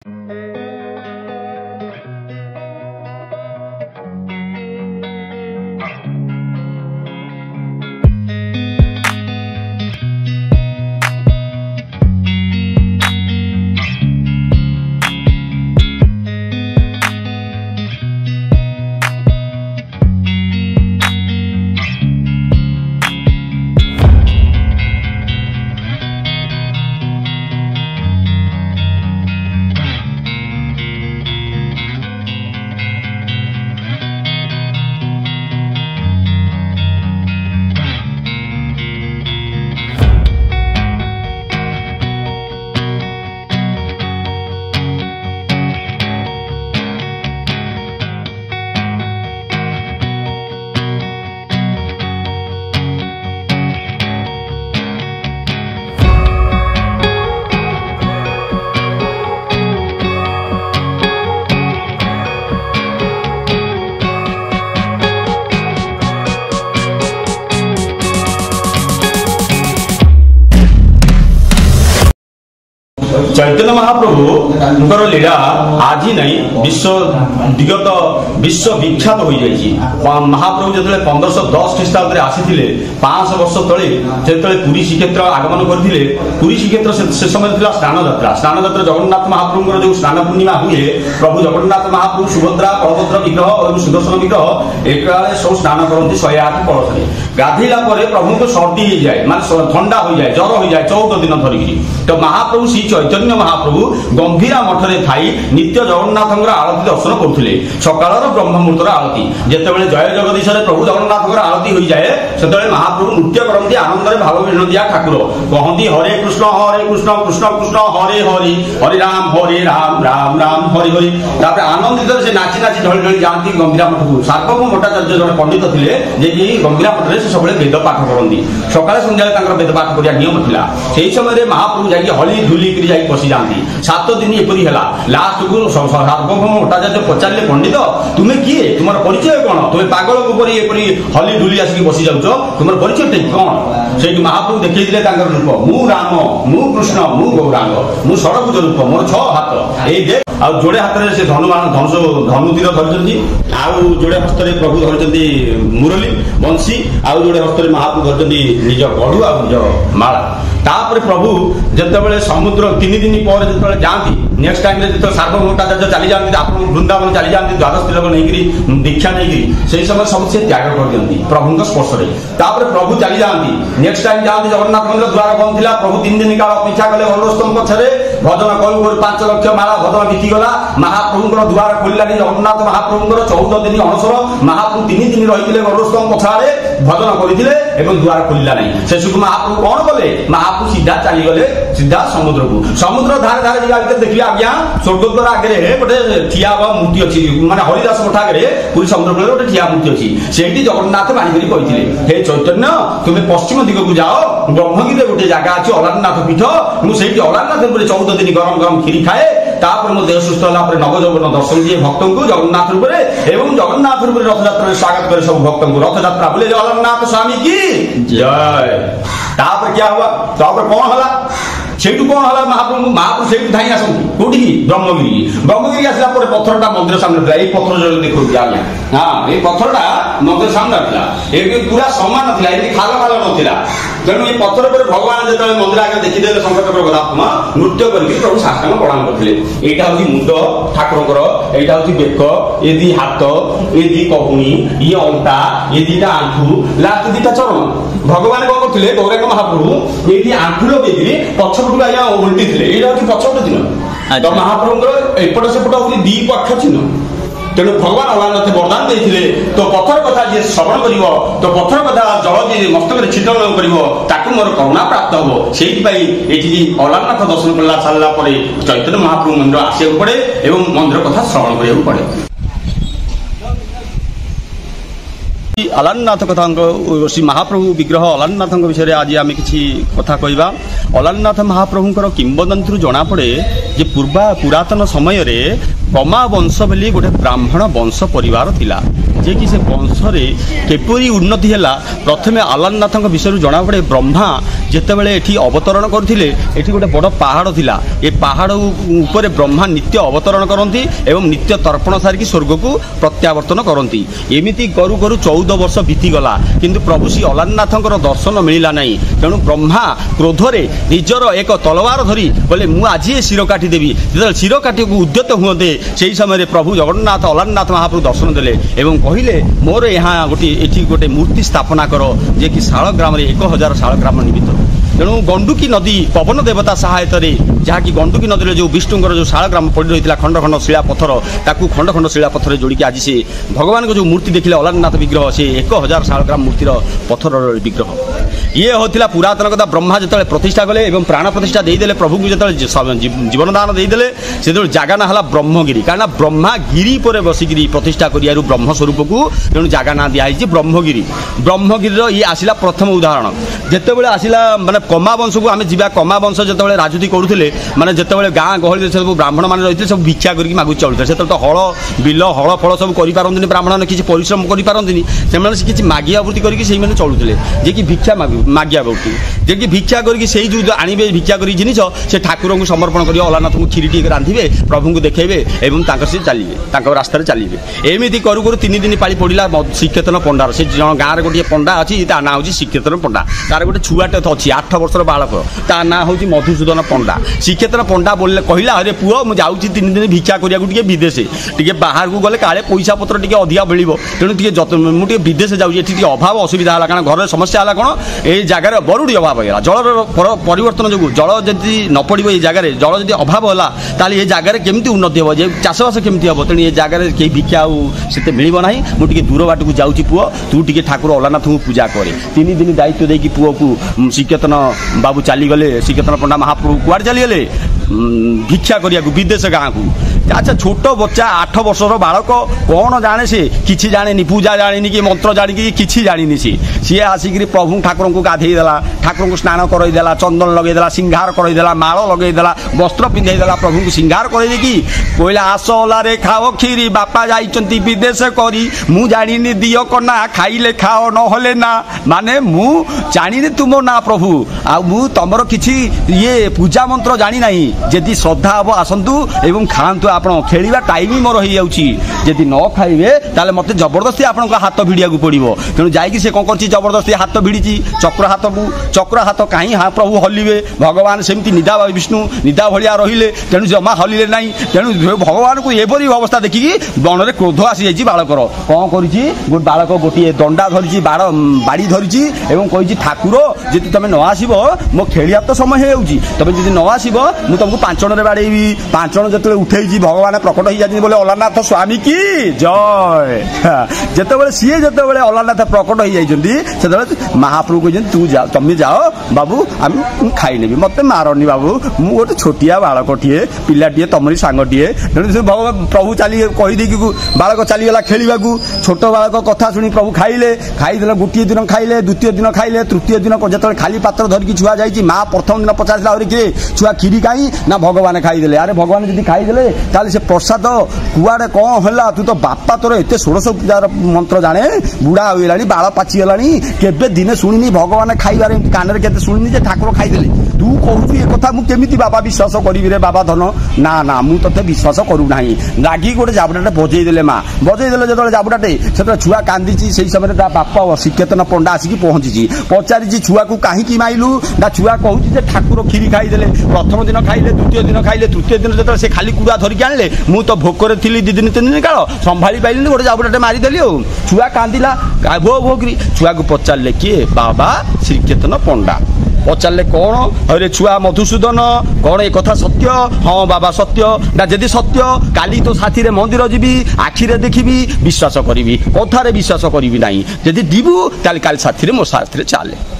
चैतन्य महाप्रभु लीला आज नहीं विगत विश्व विख्यात हो जाइए। महाप्रभु जो 1510 ख्रीष्टाब्द आसी 500 वर्ष तले जो पुरी श्रीक्षेत्र आगमन करते पुरी श्रीक्षेत्र से समय था स्नान यात्रा जगन्नाथ महाप्रभु जो स्नान पूर्णिमा हुए प्रभु जगन्नाथ महाप्रभु सुभद्रा बलभद्र विग्रह और सुदर्शन विग्रह एक सब स्नान करते 108 कलश गाधेला प्रभु को सर्दी हो जाए माने ठंडा हो जाए जर हो जाए 14 दिन धरिकी तो महाप्रभु श्री चैतन्य महाप्रभु गंभीरा मठरे थाई नित्य जगन्नाथ आरती दर्शन करते सकाल ब्रह्म मुहूर्तर आरती जितेबाला जय जगदीश प्रभु जगन्नाथ आरती हो जाए से महाप्रभु नृत्य करती आनंद भाव विनोदिया ठाकुर कहती हरे कृष्ण कृष्ण कृष्ण हरे हरि हरे राम राम राम हरि हरि आनंदित से नाची नाची ढल ढल जाती गंभीरा मठ को सार्वभौम भट्टाचार्य जन पंडित थे गंभीरा मठे से सब वेद पाठ करती सकाल सन्ध्या वेद पाठ करने नियम था से समय महाप्रभु जा हली धुलिक पशि जाती 7 दिन एपरी है लास्ट को सार्वभौम भट्टाचार्य पचारे पंडित तुम्हें किए तुम परिचय कौन तुम्हें पागल एपरी हली धुली आसिक बसी जाऊच तुम परिचय कौन से महाप्रभु देखते रूप मु राम मु कृष्ण मु गौरांग मु षडभुज रूप मोर 6 हाथ ये जोड़े हाथ में से धनु तीर धरती आउ जोड़े हस्त प्रभु धरती मुरली बंशी आउ जोड़े हस्त महाप्रभु धरती निज गढ़ु आ निज माला तापर प्रभु जितेबाला समुद्र 3 दिन पर जो जाती नेक्स्ट टाइम जो सार्वभौम भट्टाचार्य चली जाती आप वृंदावन चली जाती द्वादश तिलक नहीं दीक्षा नहीं से समय सब से त्याग कर दिखती प्रभु स्पर्श तापर प्रभु चली जाती नेक्स्ट टाइम जाती जगन्नाथ मंदिर द्वार बंद था प्रभु 3 दिन काल अपेक्षा कले अनुष्टम पक्षे भजन करू करू 5 लक्ष माला भजन बीतीगला महाप्रभु द्वार खोलानी जगन्नाथ महाप्रभु 14 दिन अणसर महाप्रभु 3 दिन रही अनुष्टम पछाड़े भजन करते द्वार खोलिला नहीं शेष महाप्रभु कौन कले महाप्रभु सीधा चलीगले सीधा समुद्र को समुद्र धारे धारे जाकर देखिए आज्ञा स्वर्गद्वार आगे गोटे ठिया मूर्ति अच्छी माने हरिदास मठ आगे पूरी समुद्र कूल गोटे ठिया मूर्ति अच्छी से जगन्नाथ बाणिक कहते हे चैतन्य तुम्हें पश्चिम दिग को जाओ ब्रह्मगिरी गोटे जगह अच्छी अलारनाथ पीठ मुझे अलारनाथ 14 दिन गरम गरम खीरी खाए तापर मो देह सुस्थ है नवजौवन दर्शन दिए भक्त को जगन्नाथ रूप जगन्नाथ रूप रथयात्रा स्वागत करे सब भक्त को रथयात्रा बोले जगन्नाथ स्वामी की जय। तापर क्या हुआ तापर कौन हला सेठू कौन हला महाप्रभु से धाई आसती कौटी ब्रह्मगिरी आसला पत्थरटा मंदिर सामने था ये पत्थर जो देखो हाँ ये पत्थरटा मंदिर सामने था ये पूरा समान ना ये खाल खाल ना तेणु ये पत्थर पर भगवान जो मंदिर आगे देखीदे शंकर गदात्मा नृत्य करके प्रभु साष्टांग प्रणाम करते यहाँ हूँ मुंड ठाकुर यहाँ हूँ बेक ये दी हाथ ये दी कहुणी ये अंटा ये दीटा आंठू लास्ट दीटा चरण भगवान कौन करते गौरांग महाप्रभु ये आंठू लगे पछपटू आज्ञा उल्टी थे यहाँ हूँ पछपट चिन्ह तो महाप्रभुर एपट सेपट हूँ दी पक्ष चिन्ह तेणु भगवान अलारनाथ वरदान देते तो पत्थर कथा जी श्रवण कर तो पत्थर कथा जल जी मस्तक छिटन कर मोर करुणा प्राप्त हम से अलारनाथ दर्शन कला सारा चैतन्य महाप्रभु मंदिर आसवाक पड़े और मंदिर कथा श्रवण करा पड़े। अलारनाथ कथा श्री महाप्रभु विग्रह अलारनाथ विषय आज आम कि कथा कहवा अलारनाथ महाप्रभुंर किंवदंती जना पड़े जे पुरातन समय रे कमा वंश बोली गोटे ब्राह्मण वंश परिवार थिला जे कि से वंशरे केपरी उन्नति है प्रथमे अलारनाथ विषय जना पड़े ब्रह्मा जितेबाला ये अवतरण करते ये गोटे बड़ पहाड़ थिला ये पहाड़ उपरे ब्रह्मा नित्य अवतरण करती एवं नित्य तर्पण सारिकी स्वर्ग को प्रत्यावर्तन करती एमती करू करू 14 वर्ष बीतीगला किंतु प्रभु श्री अलारनाथ दर्शन मिलला नहीं तेणु ब्रह्मा क्रोधरे निजर एक तलवार धरी बोले मु आज शिर काटिदेवी जो शिर काटी उद्यत हुए से समय प्रभु जगन्नाथ अलारनाथ महाप्रभु दर्शन देले एवं कहले मोर यहाँ गोटे मूर्ति स्थापना कर जे कि शालग्राम 1000 शालग्राम निमित्त तेणु गंडुकी नदी पवन देवता सहायता जहाँकि गंडुकी नदी जो विष्णुकर जो शालग्राम पड़ रही है खंड खंड शिला पत्थर ताकू खंड खंड शिला पत्थर जोड़िकी आज से भगवान को जो मूर्ति देखिले अलारनाथ विग्रह से 1000 शालग्राम मूर्तिर पत्थर विग्रह ये होता पुरातन कथा ब्रह्मा जो प्रतिष्ठा कले और प्राण प्रतिष्ठा देदेले प्रभु को जो जीवन दान देदेले से जगह ना ब्रह्मगिरी कारण ब्रह्मा गिरी पर बसिकी प्रतिष्ठा कर ब्रह्मस्वरूप को तेणु जगह ना दिखाई ब्रह्मगिरी ब्रह्मगिरी ये आसला प्रथम उदाहरण जितेबाला आसला माने कमा वंश को आम जा कमा वंश जो राजनीति करुले माने जितेबाला गाँ गहली सब ब्राह्मण मैंने रही सब भिक्षा करके मागु चलुते से तो हल बिल हल फल सब कर ब्राह्मण किसी परिश्रम कर किसी मागिया वृत्ति करके चलुते जे कि भिक्षा मागिया वृत्ति जे कि भिक्षा करके से जो आने भिक्षा कर जिन से ठाकुर को समर्पण कर अलारनाथ को खीरी टी रांधे प्रभु को देखेबे एवं से चलिए रास्ता चलिए एमती करू करू 3 दिन पाली पड़ा श्रीक्षेत्र पंडार से जन गाँव में गोटे पंडा अच्छी ता ना हूँ श्रीक्षेत्र पंडा तार गोटे छुआटे अच्छी 8 वर्षर बालक ता ना हूँ मधुसूदन पंडा श्रीक्षेत्र पंडा बोले कहला अरे पुओ मुझे 3 दिन भिक्षा करा विदेश टी बाहर को गले काले पैसा पत्र टी अधिका मिल तेणु मुझे विदेश जाऊँगी अभाव असुविधा है कारण घर समस्या है कौन ये जगार बरुड़ी अभाव होगा जल परिवर्तन जो जल जदि न पड़ो ये जगार जल जब अभाव है ताल ये जगार केमती उन्नति हम जे चाषबास केमती हम तेणु ये जगार कहीं भिक्षा से मिल ना मुझे दूर बाट को जाऊँगी पुओ तू टी ठाकुर अलारनाथ को पूजा करे 3 दिन दायित्व देकी पुओ को श्रीकीर्तन बाबू चलीगले श्रीकीर्तन पंडा महाप्रभु कुआड़े चलीगले भिक्षा करिया विदेश गाँ को अच्छा छोट बच्चा 8 वर्षर बालक कौन जाने से किसी जाने पूजा जानी कि मंत्र जानी कि जानी सी आसिक प्रभु ठाकुर को गाधेदेला ठाकुर को स्नान करदेला चंदन लगेदेला सिंगार करदेला माल लगेदेला वस्त्र पिंधेदेला प्रभु को सिंगार करदेकी कहला आस ओलारे खाओ खीरी बापा जाइचंती विदेश करी मु जानी दियो कना खाइले खाओ नहले ना माने मु जानी तुम ना प्रभु आ मु तमर किछि ये पूजा मंत्र जानी नहीं जदि श्रद्धा हम आसतु एवं खातु आप खेलवा टाइम मोर हो जाती न खाइबे ताले मत जबरदस्ती आप हाथ भिड़िया पड़ो तेणु जाकि से कौन कर जबरदस्ती हाथ भिड़ी चक्र हाथ कहीं हाँ प्रभु हलिबे भगवान सेमती निदा विष्णु निदा भाया रहिले तेणु जमा हलिले ना तेणु भगवान को एपरी अवस्था देखिकी बन में क्रोध आसी जाइए बालकर कौन कर बालक गोटे दंडा धरी बाड़ी धरी और कही ठाकुर जी तुम न आसब मो खेलिया तो समय होगी तुम जी न आसब मुझे तुमको 5 जन बाड़ेबी 5 जन जो उठे भगवान प्रकट हो जाती बोले अलारनाथ स्वामी की जय जिते सी जो अलारनाथ प्रकट हो जाती महाप्रभु कहते तू जा तुम जाओ बाबू आम खाई मत मारनी बाबू मु गोटे छोटिया बालकटे पिलाटे तुमरी सांगटे भगवान प्रभु चली कहीदे बालक चलीगला खेलवा छोट बालक कथा शुणी प्रभु खाइले खाईदे गोटे दिन खाइले द्वितीय दिन खाइले तृतीय दिन जो खाली पात्र धरिकी छुआ जाइए माँ प्रथम दिन पचार किए छुआ खीरी खाई ना भगवान खाईदे अरे भगवान जी खाईदे ताले से प्रसाद कुआड़े कौन है तू तो बापा तोर एत 1600 पूजार मंत्र जाने बुढ़ा होगा बाल पाचिगला केवे दिने शुणी भगवान खाइबार कान के शुणी ठाकुर खाईदे तू कहू ये कथा मुझे बाबा विश्वास करी रे बाबा धन ना ना मुझे विश्वास करूना रागी गोटे जाबुटाटे बजेदेले माँ बजेदेले जो जाबुटाटे से छुआ कांदी से समय बापा श्रीकीर्तन पंडा आसिक पहुंची पचारि छुआ को कहीं माइलु ना छुआ कहूँ ठाकुर खीरी खाईदे प्रथम दिन खाइले द्वितीय दिन खाइले तृतीय दिन जो से खाली कुड़ा धरिकी आने मु तो भोकर थी 2 दिन 3 दिन काल संभाली पाइलिनी गोटे जाबुटाटे मारिदेली छुआ कांदिला भो भो करी छुआ को पचारे किए बाबा श्रीकीर्तन पंडा पचारे कौन अरे छुआ मधुसूदन कौन एक कथा सत्य हाँ बाबा सत्य ना जदि सत्य काली तो साथी मंदिर जीवी आखिरे देखी विश्वास करी कथार विश्वास करी ना जदि जीवु ताल काल साथी मो साथी चले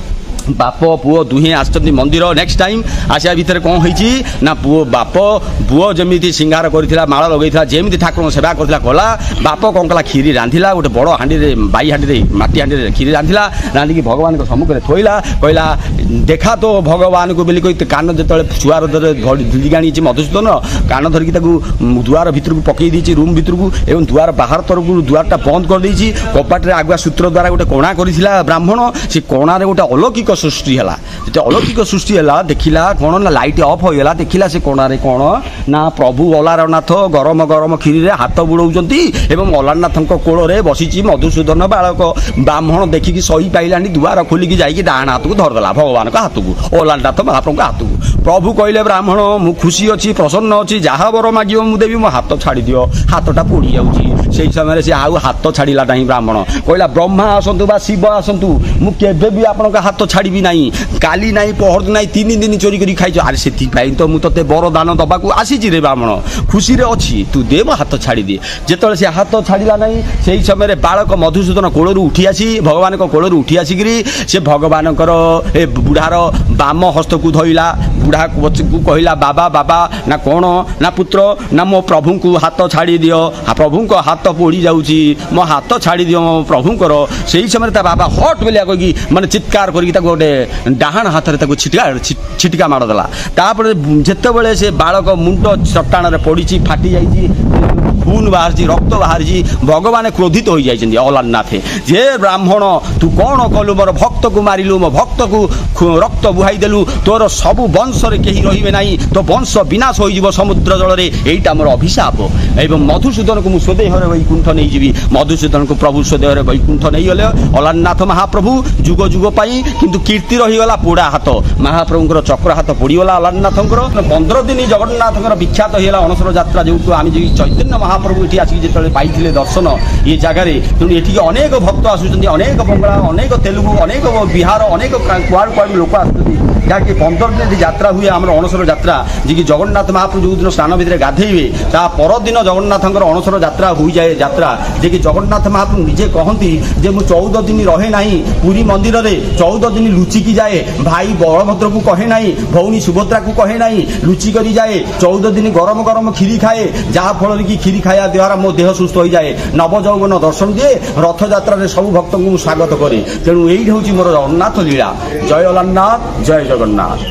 बाप पुओ दुहे आसचंदी मंदिर नेक्स्ट टाइम आसिया भितर कौन होईची ना पुओ बाप पुओ जमीती सिंगार करथिला माळ लगैथिला जेमिति ठाकुर सेवा करथिला कला बाप कौन कला खीरी रांधिला गोटे बड़ हांडी रे बाई हांडी रे माटी हांडी रे खीरी रांधिला रांधि की भगवान को सम्मुख रे थोइला कहला देखा तो भगवान को बेली कहि कान जेतले छुआर धुली गाणी मधुसूदन कान धरिकी ताकू दुआर भितर को पकई दीची रूम भितर को एवं दुआर बाहर तरफ दुआरटा बंद कर देइची कपाट रे आगुआ सूत्र द्वारा गोटे कोणा करिथिला ब्राह्मण से कोणा रे गोटे अलौकिक सृष्टि है जो अलौकिक सृष्टि है देखला कौन ना लाइट ऑफ होगा देखला से कोणारे कौन ना प्रभु अलारनाथ गरम गरम खीरी रे हाथ बुड़ौंती एवं अलारनाथ कोल रे बसी मधुसूदन बालक ब्राह्मण देखिकी सही पाइलानी दुआर खोलिकी जाइए डाण हाथ को धरदेला भगवान का हाथ को अलारनाथ महाप्रभु हाथ को प्रभु कहले ब्राह्मण मु खुशी अच्छी प्रसन्न अच्छी जहाँ बर मागिब मु देवी मो हाथ छाड़ी दियो हाथटा पोड़ी जाऊँगी से समय से आउ हाथ छाड़ा ना ब्राह्मण कहला ब्रह्मा आसतु बा शिव आसतु मु केबे भी आपन हाथ छाड़ी नहीं काली नहीं पहर नहीं 3 दिन चोरी करी खाई अरे से तो मुझे ते बर दान दबा आसी रे ब्राह्मण खुशी रे अच्छी तू दे हाथ छाड़ी दे जिते से हाथ छाड़ा नहीं से समय बालक मधुसूदन कोलू उठी आसी भगवान कोलू उठी आसिक से भगवान ए बुढ़ार बाम हस्त को धोला बुढ़ा को कहला बाबा बाबा ना कौन ना पुत्र ना मो प्रभु को हाथ छाड़ी दियो प्रभु को हाथ पोड़ी जाऊँगी मो हाथ छाड़ी दियो मो प्रभुंर से समय बाबा हट बोलिया कही माने चित्कार करके गोटे डाहाण हाथ में छिटिका मारदेला तापर जिते से बालक मुंड चट्टाण पड़ी फाटी जाइए खून बाहर रक्त बाहर भगवान क्रोधित हो जाइए अलारनाथ जे ब्राह्मण तू कौन कलु मोर भक्त को मारिलु मो भक्त को रक्त बुहाई देलु तोर सबु वंश रे केही रहिबे नाही तो वंश विनाश हो जीव समुद्र जल रे एटा मोर अभिशाप एवं मधुसूदन को मु स्वदेह रे वैकुंठ नहीं जीवी मधुसूदन को प्रभु स्वदेह रे वैकुंठ नहीं गले अलारनाथ महाप्रभु जुग जुग पाई किंतु कीर्ति रहीगला पोड़ा हाथ महाप्रभुंकर चक्र हाथ पोड़ीगला अलारनाथंकर 15 दिन जगन्नाथंकर विख्यात होगा अणसर यात्रा जो आम चैतन्य महाप्रभु ये आसिक जो पाई दर्शन ये जगार तेणु ये अनेक भक्त आसुच्च अनेक बंगला अनेक तेलुगु अनेक बिहार अनेक कुआड़ लोक आसुच्च जहाँकि 15 दिन यात्रा हुए आम अणसर यात्रा जी जगन्नाथ महाप्रभु जो दिन स्नान भितर गाधेबे ता परदिन जगन्नाथंकर अणसर यात्रा हो जाए यात्रा जे कि जगन्नाथ महाप्रभु निजे कहती जे मु 14 दिन रहे नहीं पुरी मंदिर रे 14 दिन लुचिकी जाए भाई बलभद्र को कहे नहीं भौनी सुभद्रा को कहे नहीं लुचि करी जाए 14 दिन गरम गरम खीरी खाए जहाँ फल कि खीरी खाया द्वारा मो देह सुस्थ हो जाए नव यौवन दर्शन दिए रथ यात्रा सब भक्त को स्वागत करे तेणु यही हूँ मोर जगन्नाथ लीला जय अलारनाथ जय जगन्नाथ।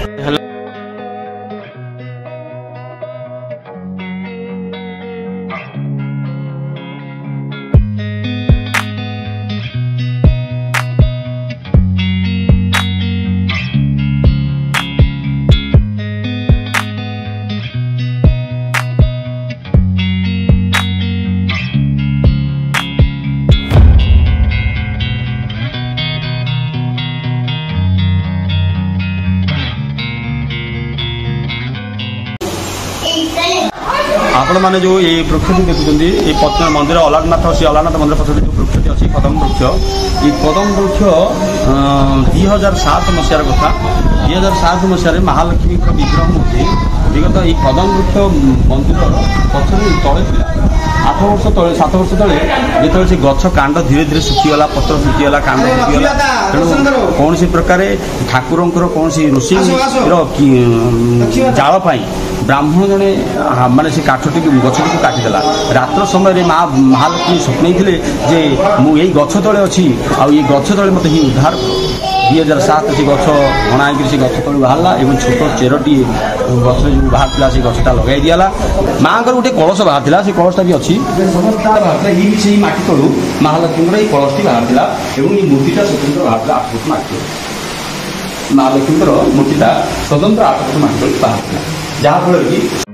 आपण मैंने जो ये प्रकृति देखुं ये पत्न मंदिर अलारनाथ से अलारनाथ मंदिर पक्ष जो प्रकृति अच्छी कदम वृक्ष ये कदम वृक्ष 2007 मसीहार कथा 2007 मसीह महालक्ष्मी विग्रह मूर्ति विगत ये कदम वृक्ष मंदिर पक्षर तले 8 वर्ष तले 7 वर्ष तले जो से गछ कांड धीरे धीरे सुखीगला पत्र सुखीगला कांड सुखीगला तेणु कौन प्रकार ठाकुर कौन जाल ब्राह्मण जड़े माने से काठटी गछटी को काटिदेला रात्र समय माँ महालक्ष्मी स्वप्न थे जे मु यही गछ तले अच्छी आई गछ तले मत ही उद्धार 2007 से गछ हणाई से गछ तले बाहरला एवं छोट चेरटी गछ जो बाहर से गछटा लगे दिगला माँ गोटे कलश बाहर से कलशटा भी अच्छी ये माटी तलू महालक्ष्मी कलशटी बाहर ये मूर्तिटा स्वतंत्र बाहर 8 फुट माटी महालक्ष्मी मूर्तिटा स्वतंत्र 8 फुट माटी बाहर जहाँफल कि